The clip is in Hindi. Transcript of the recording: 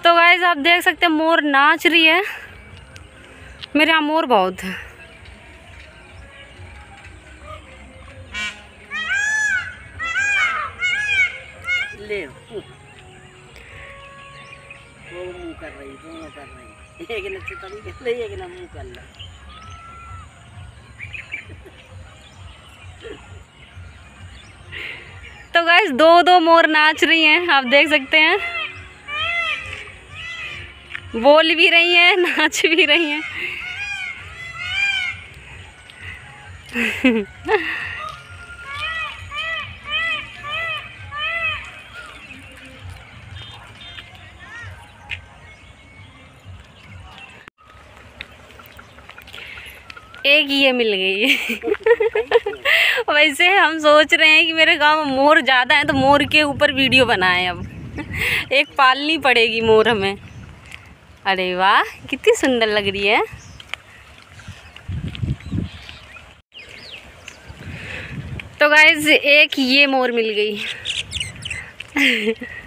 तो गाइस आप देख सकते हैं मोर नाच रही है। मेरे यहाँ मोर बहुत है। ले वो मुँह कर रही, दोनों कर रही, एक ने चुतरी कर रही, एक ने मुँह कर रहा। तो गाइस दो दो मोर नाच रही हैं, आप देख सकते हैं। बोल भी रही हैं, नाच भी रही हैं। एक ये मिल गई। वैसे हम सोच रहे हैं कि मेरे गांव में मोर ज़्यादा है तो मोर के ऊपर वीडियो बनाएं। अब एक पालनी पड़ेगी मोर हमें। अरे वाह कितनी सुंदर लग रही है। तो गाइस एक ये मोर मिल गई।